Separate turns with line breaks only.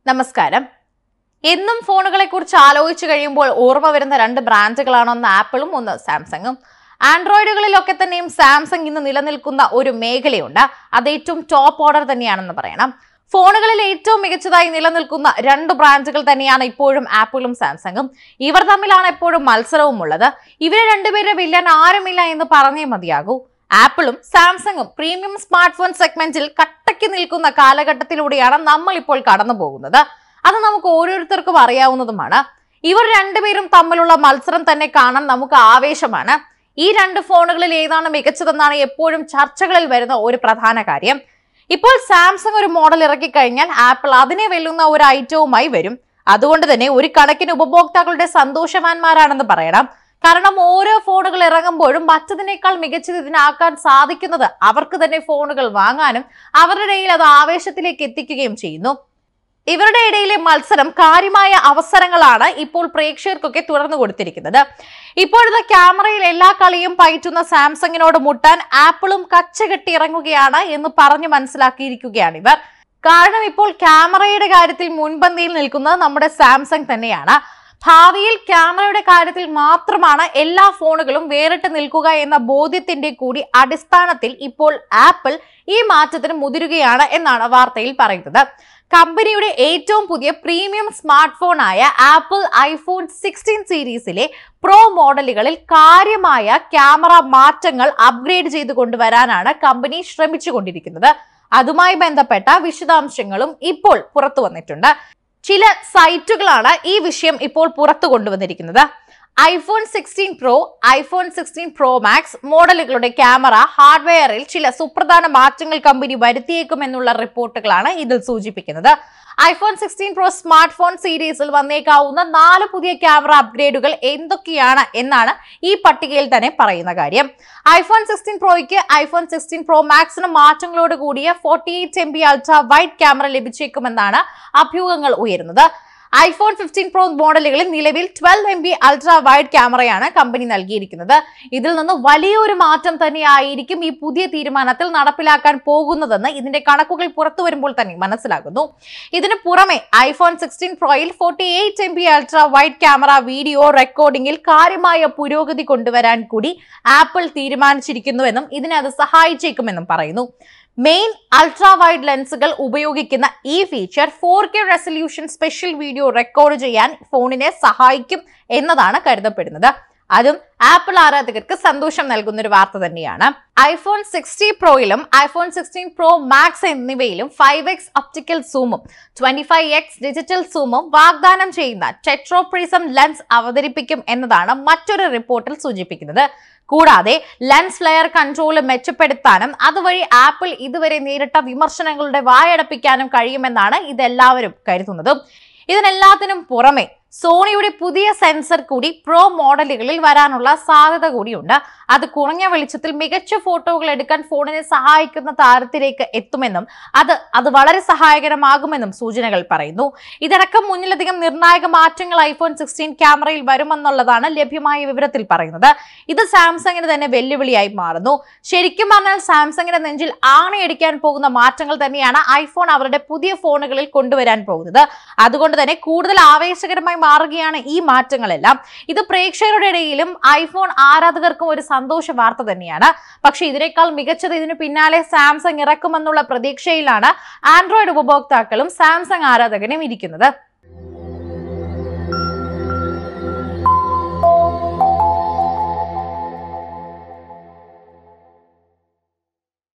നമസ്കാരം. എന്നും ഫോണുകളെ കുറിച്ച് ആലോചിച്ചു കഴിയുമ്പോൾ ഓർമ്മ വരുന്ന രണ്ട് ബ്രാൻഡുകളാണ് ഒന്ന് ആപ്പിളും ഒന്ന് സാംസങ്ങും. ആൻഡ്രോയിഡുകളിലൊക്കെ തന്നെയും സാംസങ് ഇന്ന് നിലനിൽക്കുന്ന ഒരു മേഖലയുണ്ട്. അത് ഏറ്റവും ടോപ്പ് ഓർഡർ തന്നെയാണെന്ന് പറയണം. ഫോണുകളിൽ ഏറ്റവും മികച്ചതായി നിലനിൽക്കുന്ന രണ്ട് ബ്രാൻഡുകൾ തന്നെയാണ് ഇപ്പോഴും ആപ്പിളും സാംസങ്ങും. ഇവർ തമ്മിലാണ് എപ്പോഴും മത്സരവും ഉള്ളത്. ഇവരെ രണ്ടുപേരെ വെല്ലാൻ ആരുമില്ല എന്ന് പറഞ്ഞേ മതിയാകൂ. ആപ്പിളും സാംസങ്ങും പ്രീമിയം സ്മാർട്ട് ഫോൺ സെഗ്മെന്റിൽ കട്ടയ്ക്ക് നിൽക്കുന്ന കാലഘട്ടത്തിലൂടെയാണ് നമ്മൾ ഇപ്പോൾ കടന്നു പോകുന്നത്. അത് നമുക്ക് ഓരോരുത്തർക്കും അറിയാവുന്നതുമാണ്. ഇവർ രണ്ടുപേരും തമ്മിലുള്ള മത്സരം തന്നെ കാണാൻ നമുക്ക് ആവേശമാണ്. ഈ രണ്ട് ഫോണുകളിൽ ഏതാണ് മികച്ചതെന്നാണ് എപ്പോഴും ചർച്ചകളിൽ വരുന്ന ഒരു പ്രധാന കാര്യം. ഇപ്പോൾ സാംസങ് ഒരു മോഡൽ ഇറക്കി കഴിഞ്ഞാൽ ആപ്പിൾ അതിനെ വെല്ലുന്ന ഒരു ഐറ്റവുമായി വരും. അതുകൊണ്ട് തന്നെ ഒരു കണക്കിന് ഉപഭോക്താക്കളുടെ സന്തോഷവാന്മാരാണെന്ന് പറയണം. കാരണം ഓരോ ഫോണുകൾ ഇറങ്ങുമ്പോഴും മറ്റതിനേക്കാൾ മികച്ചത് ഇതിനാക്കാൻ സാധിക്കുന്നത് അവർക്ക് തന്നെ ഫോണുകൾ വാങ്ങാനും അവരുടെ ഇടയിൽ അത് ആവേശത്തിലേക്ക് എത്തിക്കുകയും ചെയ്യുന്നു. ഇവരുടെ ഇടയിലെ മത്സരം കാര്യമായ അവസരങ്ങളാണ് ഇപ്പോൾ പ്രേക്ഷകർക്കൊക്കെ തുറന്നു കൊടുത്തിരിക്കുന്നത്. ഇപ്പോഴത്തെ ക്യാമറയിൽ എല്ലാ കളിയും പയറ്റുന്ന സാംസങ്ങിനോട് മുട്ടാൻ ആപ്പിളും കച്ചകെട്ടി ഇറങ്ങുകയാണ് എന്ന് പറഞ്ഞു മനസ്സിലാക്കിയിരിക്കുകയാണ് ഇവർ. കാരണം ഇപ്പോൾ ക്യാമറയുടെ കാര്യത്തിൽ മുൻപന്തിയിൽ നിൽക്കുന്നത് നമ്മുടെ സാംസങ് തന്നെയാണ്. ഭാവിയിൽ ക്യാമറയുടെ കാര്യത്തിൽ മാത്രമാണ് എല്ലാ ഫോണുകളും വേറിട്ട് നിൽക്കുക എന്ന ബോധ്യത്തിന്റെ കൂടി അടിസ്ഥാനത്തിൽ ഇപ്പോൾ ആപ്പിൾ ഈ മാറ്റത്തിന് മുതിരുകയാണ് എന്നാണ് വാർത്തയിൽ പറയുന്നത്. കമ്പനിയുടെ ഏറ്റവും പുതിയ പ്രീമിയം സ്മാർട്ട് ഫോണായ ആപ്പിൾ ഐഫോൺ 16 സീരീസിലെ പ്രോ മോഡലുകളിൽ കാര്യമായ ക്യാമറ മാറ്റങ്ങൾ അപ്ഗ്രേഡ് ചെയ്ത് കൊണ്ടുവരാനാണ് കമ്പനി ശ്രമിച്ചുകൊണ്ടിരിക്കുന്നത്. അതുമായി ബന്ധപ്പെട്ട വിശദാംശങ്ങളും ഇപ്പോൾ പുറത്തു വന്നിട്ടുണ്ട്. ചില സൈറ്റുകളാണ് ഈ വിഷയം ഇപ്പോൾ പുറത്തു കൊണ്ടുവന്നിരിക്കുന്നത്. IPhone 16 pro, iPhone 16 pro max മോഡലുകളുടെ ക്യാമറ ഹാർഡ്വെയറിൽ ചില സുപ്രധാന മാറ്റങ്ങൾ കമ്പനി വരുത്തിയേക്കുമെന്നുള്ള റിപ്പോർട്ടുകളാണ് ഇതിൽ സൂചിപ്പിക്കുന്നത്. ഐഫോൺ 16 പ്രോ സ്മാർട്ട് ഫോൺ സീരീസിൽ വന്നേക്കാവുന്ന 4 പുതിയ ക്യാമറ അപ്ഗ്രേഡുകൾ എന്തൊക്കെയാണ് എന്നാണ് ഈ പട്ടികയിൽ തന്നെ പറയുന്ന കാര്യം. ഐഫോൺ 16 പ്രോയ്ക്ക് ഐഫോൺ 16 പ്രോ മാക്സിന് മാറ്റങ്ങളോട് കൂടിയ 48 MB അൾട്രാ വൈഡ് ക്യാമറ ലഭിച്ചേക്കുമെന്നാണ് അഭ്യൂഹങ്ങൾ ഉയരുന്നത്. ഐഫോൺ 15 പ്രോ മോഡലുകളിൽ നിലവിൽ 12 MB അൾട്രാ വൈഡ് ക്യാമറയാണ് കമ്പനി നൽകിയിരിക്കുന്നത്. ഇതിൽ നിന്ന് വലിയൊരു മാറ്റം തന്നെയായിരിക്കും ഈ പുതിയ തീരുമാനത്തിൽ നടപ്പിലാക്കാൻ പോകുന്നതെന്ന് ഇതിന്റെ കണക്കുകൾ പുറത്തു വരുമ്പോൾ തന്നെ മനസ്സിലാകുന്നു. ഇതിനു പുറമെ ഐഫോൺ 16 പ്രോയിൽ 48 MB ultra wide camera video റെക്കോർഡിംഗിൽ കാര്യമായ പുരോഗതി കൊണ്ടുവരാൻ കൂടി ആപ്പിൾ തീരുമാനിച്ചിരിക്കുന്നുവെന്നും ഇതിനെ അത് സഹായിച്ചേക്കുമെന്നും പറയുന്നു. മെയിൻ അൾട്രാ വൈഡ് ലെൻസുകൾ ഉപയോഗിക്കുന്ന ഈ feature 4K resolution spatial video record ചെയ്യാൻ ഫോണിനെ സഹായിക്കും എന്നതാണ് കരുതപ്പെടുന്നത്. അതും ആപ്പിൾ ആരാധകർക്ക് സന്തോഷം നൽകുന്ന ഒരു വാർത്ത തന്നെയാണ്. ഐഫോൺ 60 പ്രോയിലും ഐഫോൺ 16 പ്രോ മാക്സ് എന്നിവയിലും 5x ഒപ്റ്റിക്കൽ സൂമും 25x ഡിജിറ്റൽ സൂമും വാഗ്ദാനം ചെയ്യുന്ന ടെട്രോപ്രിസം ലെൻസ് അവതരിപ്പിക്കും എന്നതാണ് മറ്റൊരു റിപ്പോർട്ടിൽ സൂചിപ്പിക്കുന്നത്. കൂടാതെ ലെൻസ് ഫ്ലെയർ കൺട്രോൾ മെച്ചപ്പെടുത്താനും അതുവഴി ആപ്പിൾ ഇതുവരെ നേരിട്ട വിമർശനങ്ങളുടെ വായടപ്പിക്കാനും കഴിയുമെന്നാണ് ഇതെല്ലാവരും കരുതുന്നത്. ഇതിനെല്ലാത്തിനും പുറമെ സോണിയുടെ പുതിയ സെൻസർ കൂടി പ്രോ മോഡലുകളിൽ വരാനുള്ള സാധ്യത കൂടിയുണ്ട്. അത് കുറഞ്ഞ വെളിച്ചത്തിൽ മികച്ച ഫോട്ടോകൾ എടുക്കാൻ ഫോണിനെ സഹായിക്കുന്ന താരത്തിലേക്ക് എത്തുമെന്നും അത് വളരെ സഹായകരമാകുമെന്നും സൂചനകൾ പറയുന്നു. ഇതടക്കം മുന്നിലധികം നിർണായക മാറ്റങ്ങൾ ഐഫോൺ 16 ക്യാമറയിൽ വരുമെന്നുള്ളതാണ് ലഭ്യമായ വിവരത്തിൽ പറയുന്നത്. ഇത് സാംസങ്ങിന് തന്നെ വെല്ലുവിളിയായി മാറുന്നു. ശരിക്കും പറഞ്ഞാൽ സാംസങ്ങിന്റെ നെഞ്ചിൽ ആണയടിക്കാൻ പോകുന്ന മാറ്റങ്ങൾ തന്നെയാണ് ഐഫോൺ അവരുടെ പുതിയ ഫോണുകളിൽ കൊണ്ടുവരാൻ പോകുന്നത്. അതുകൊണ്ട് തന്നെ കൂടുതൽ ആവേശകരമായി മാറുകയാണ് ഈ മാറ്റങ്ങളെല്ലാം. ഇത് പ്രേക്ഷകരുടെ ഇടയിലും ഐഫോൺ ആരാധകർക്കും ഒരു സന്തോഷ വാർത്ത തന്നെയാണ്. പക്ഷെ ഇതിനേക്കാൾ മികച്ചത് ഇതിനു പിന്നാലെ സാംസങ് ഇറക്കുമെന്നുള്ള പ്രതീക്ഷയിലാണ് ആൻഡ്രോയിഡ് ഉപഭോക്താക്കളും സാംസങ് ആരാധകനും ഇരിക്കുന്നത്.